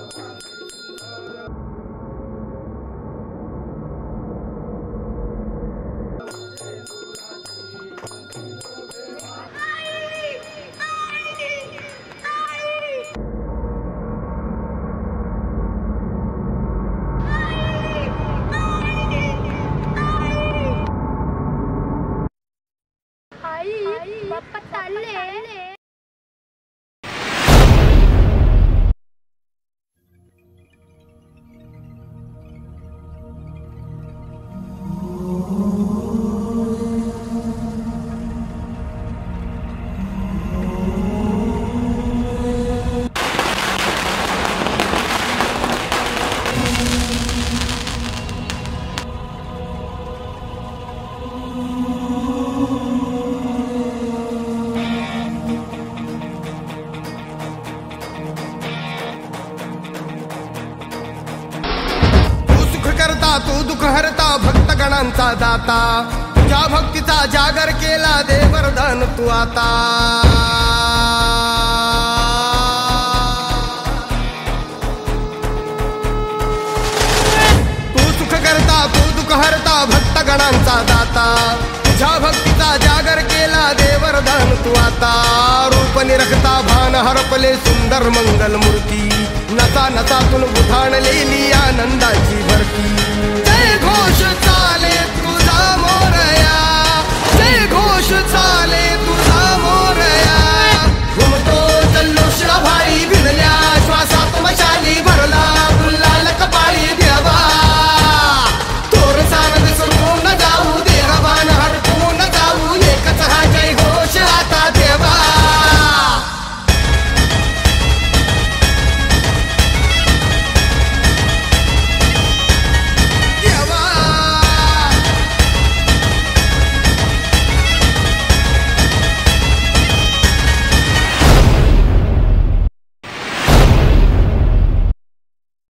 बाप्पा चालले। तू दुःख हरता भक्त गणांचा दाता, तुझ्या भक्तीचा जागर केला दे वरदान तू आता। तू सुख करता तू दुःख हरता भक्त गणांचा दाता, तुझ्या भक्तीचा जागर केला दे वरदान तू आता। रूप निरखता भान हरपले सुंदर मंगल मूर्ती, नसा नसातून उठाणलेली आनंदाची भरती। जय घोष चाले तुझा मोरया, जय घोष चाले तुझा